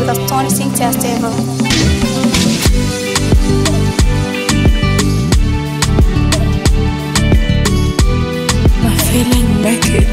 Sing Testable. My feeling make it.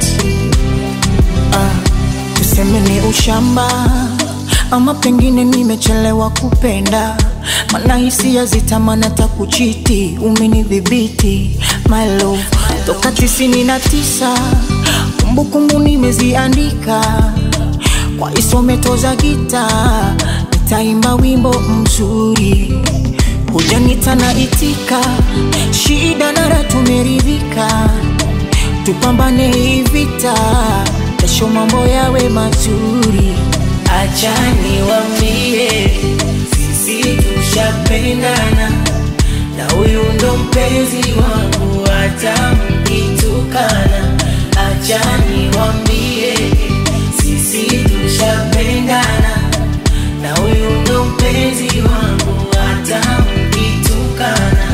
Tuseme ni ushamba ama pengine nimechelewa kupenda, mana hisia zitamana takuchiti, umenidhibiti my love toka 99. Kumbukumbu nimeziandika kwa isometo za gita, nitaimba wimbo mzuri, hujanita na itika, shida nara tumeridhika, tupambane hii vita, kesho mambo yawe mazuri. Acha niwaambie, sisi tushapendana, na huyu ndo mpenzi wangu hata mkitukana. Acha niwaambie, sisi tushapendana, na huyu ndo mpenzi wangu hata mkitukana.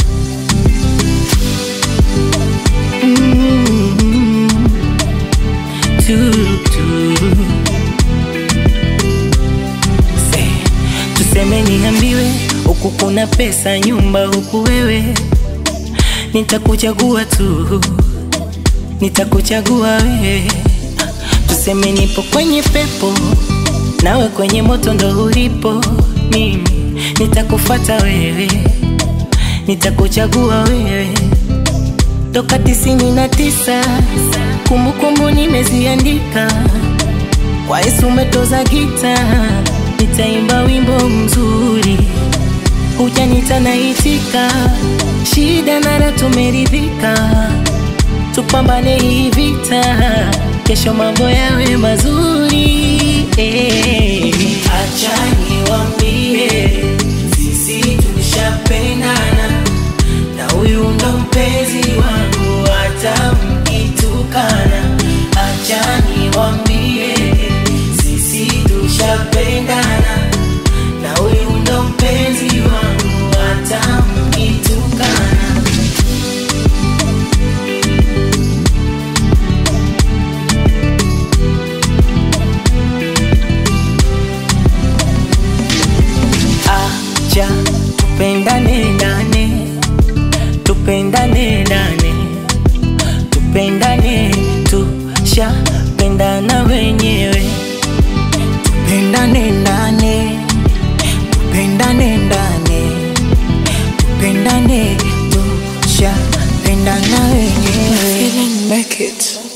Tuseme niambiwe, huku kuna pesa, nyumba, huku wewe, nitakuchagua tu, nitakuchagua wewe. Tuseme nipo kwenye pepo, nawe kwenye moto ndo ulipo, mimi nitakufuata wewe, nitakuchagua wewe. Toka 99, kumbukumbu nimeziandika kwa isometo za gita, nitaimba wimbo mzuri, hujanita na itika, shida nara tumeridhika, tupambane hii vita, kesho mambo yawe mazuri. Acha niwaambie, sisi tushapendana, na huyu ndo mpenzi wangu hata mkitukana. Acha niwaambie, sisi tushapendana, na huyu ndo mpenzi wangu hata mkitukana. Acha tupendane ndani, tupendane ndani, tupendane, tushapendana wenyewe. Tupendane ndani, tupendane ndani, tupendane, tushapendana wenyewe. Feeling make it.